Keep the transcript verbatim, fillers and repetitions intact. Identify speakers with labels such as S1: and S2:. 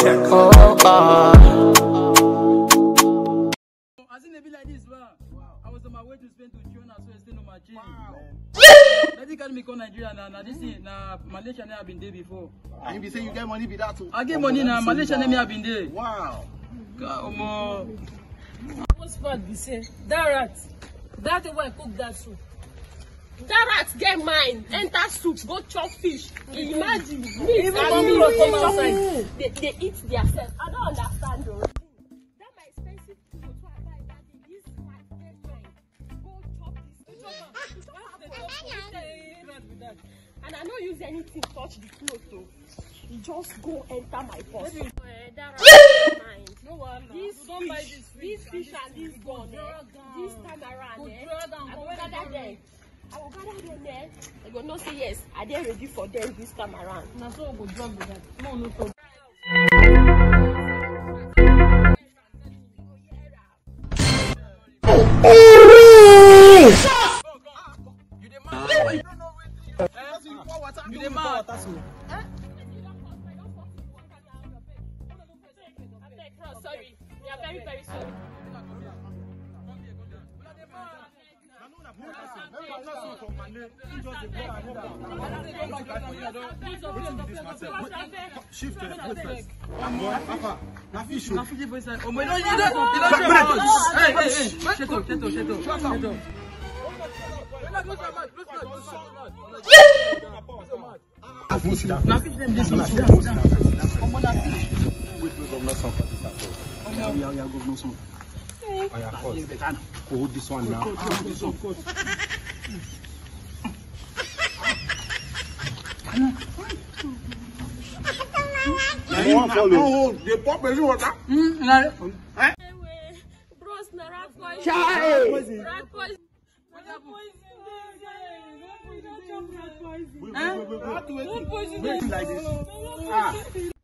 S1: check. Oh, oh.
S2: I seen a bit like this, wow. I was on my way to Spain to China, so I stayed on my chain. Wow. Let it me come Nigeria now. Now this thing, now Malaysia never been there before.
S3: And you be saying you get money with that too?
S2: I get money now. Malaysia never been there.
S3: Wow.
S2: Come on.
S4: What's bad be say that rat, that the way I cook that soup. That rat get mine, enter soup, go chop fish. Imagine, me and me come outside. They, they eat themselves. I don't understand though. That my expensive food, so I buy that day. This rat get mine. Go chop this. And I don't use anything to touch the clothes though. It just go enter my purse. Uh, that rat get mine. No one. This fish, this fish and this gun, eh, this time around, eh, I go gather them. I will gather them there. I go not say yes. Are they ready for them this time around? Now so we go drop with that. No, no problem.
S2: You the man. You the man.
S4: Sorry, we are very, very sorry.
S3: Shift it, wait first. One more, Papa. Na fish.
S2: Na fish for inside. Oh my God, you don't, you don't. Hey, hey, hey. Shut up, shut up, shut up, shut up. Na fish them this one. Come on, na fish.
S3: Wait, wait, I'm not some for this at all. Yeah, we are, we are going no some. Oh yeah, cut. Hold this one now. Hold this one. You want follow? They pop the water.
S2: Hmm, na.
S4: Eh? Bros, na rat poison.
S2: Chai.
S4: Rat poison. Rat poison.
S3: Wait, wait, wait, wait.
S4: Rat poison.
S3: Wait like this. Ah.